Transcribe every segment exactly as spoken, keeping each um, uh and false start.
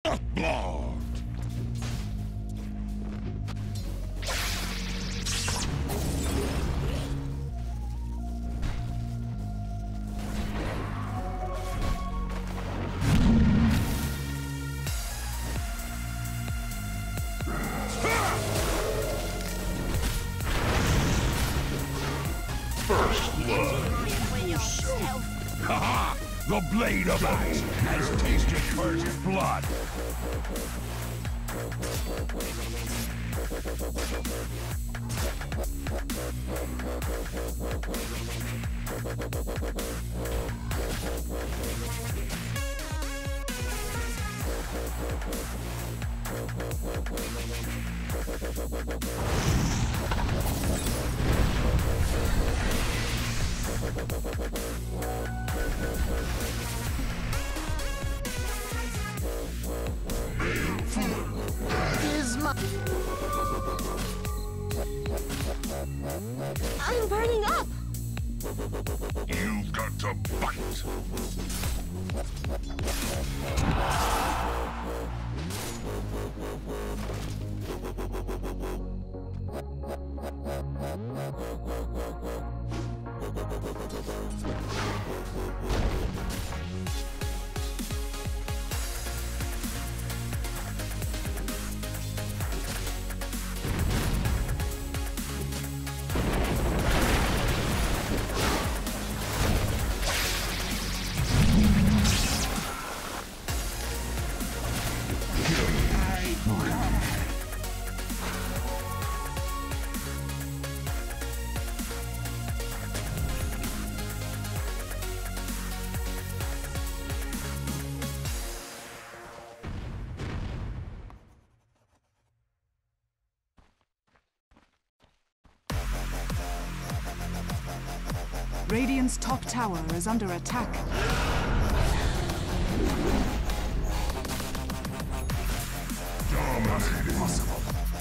Blood. First blood. Ha! The blade of ice has tasted first blood. I'm burning up! You've got to bite. Radiant's top tower is under attack. Dominating.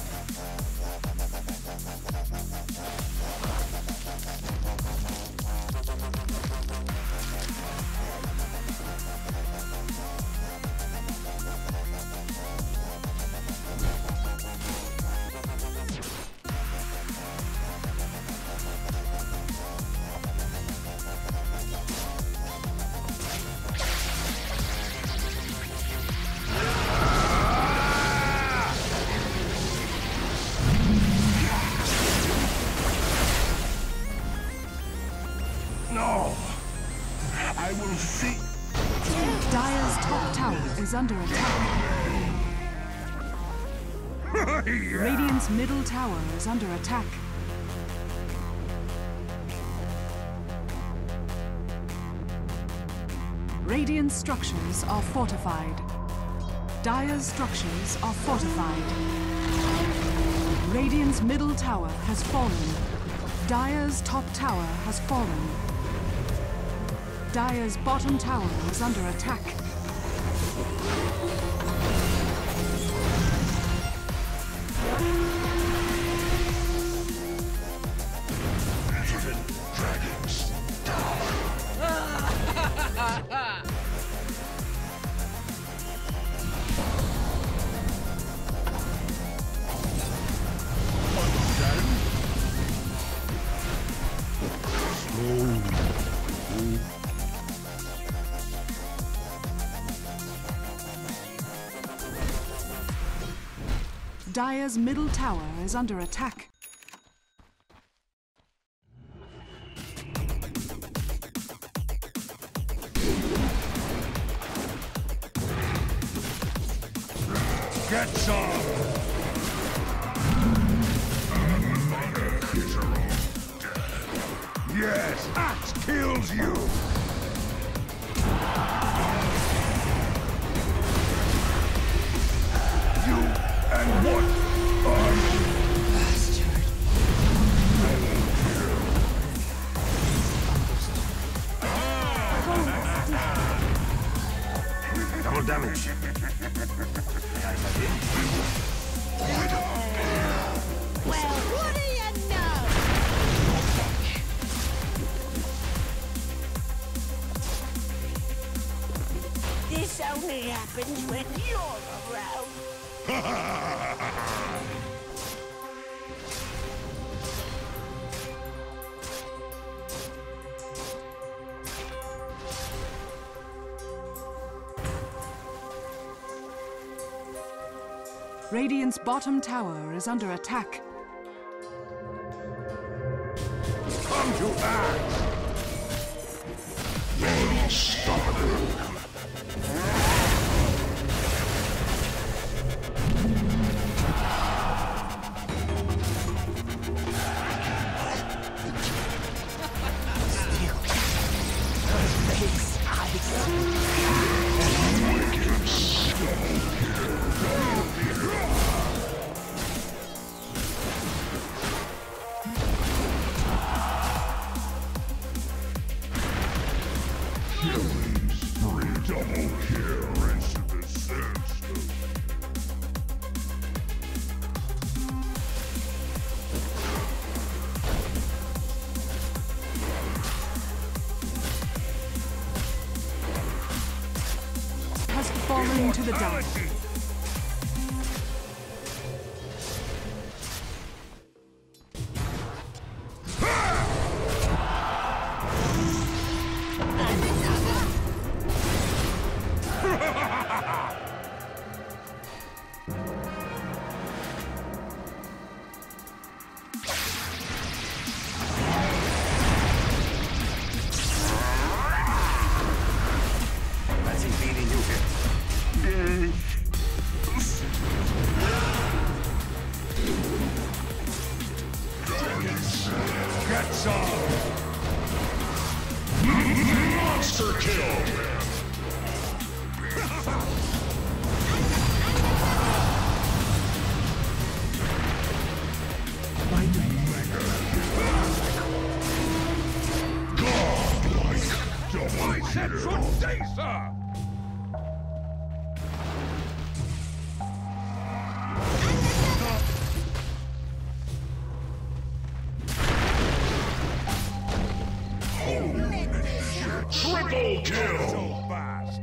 No! I will see. Dire's top tower is under attack. Yeah. Radiant's middle tower is under attack. Radiant structures are fortified. Dire's structures are fortified. Radiant's middle tower has fallen. Dire's top tower has fallen. Dire's bottom tower is under attack. Dragons. Dire's middle tower is under attack. Get some! Yes, axe kills you! You and what are you? Bastard. Double damage. Well, what do you know? This only happens when you're Radiant's bottom tower is under attack. Come to act! Unstoppable! Falling to the dark. Get some! Monster kill! Godlike double kill! Say, sir! Triple kill! So fast!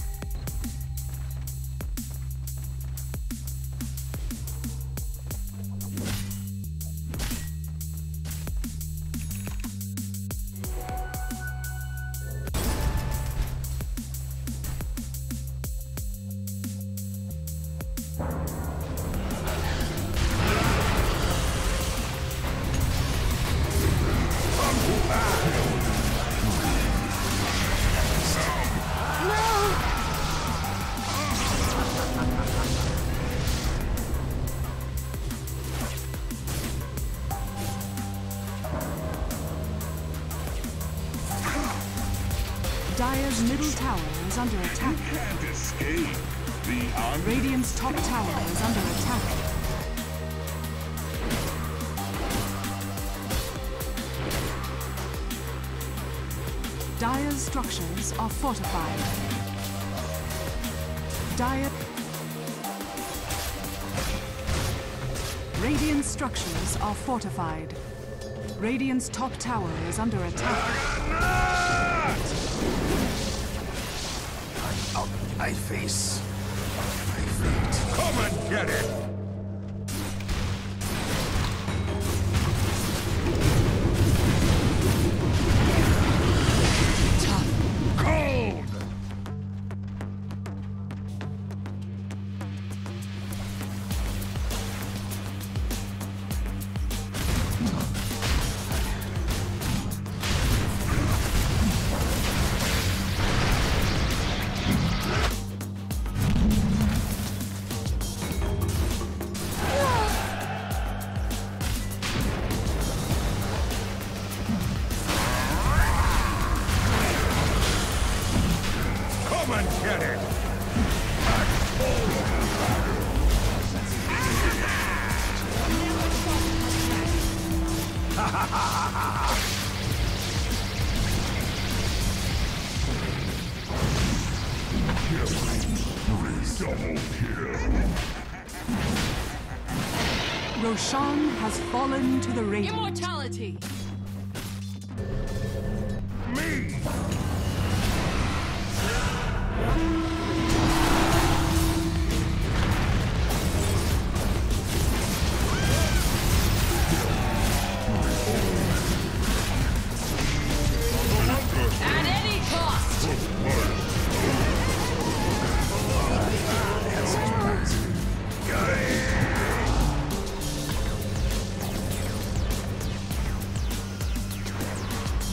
Dire's middle tower is under attack. You can't escape the un- Radiant's top tower is under attack. Dire's structures are fortified. Dire... Radiant's structures are fortified. Radiant's top tower is under attack. I face my fate. Come and get it! Tough. Cold! Come and get it! Double kill! Roshan has fallen to the Radiant. Immortality! Me!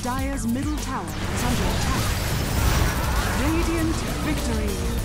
Dire's middle tower is under attack. Radiant victory!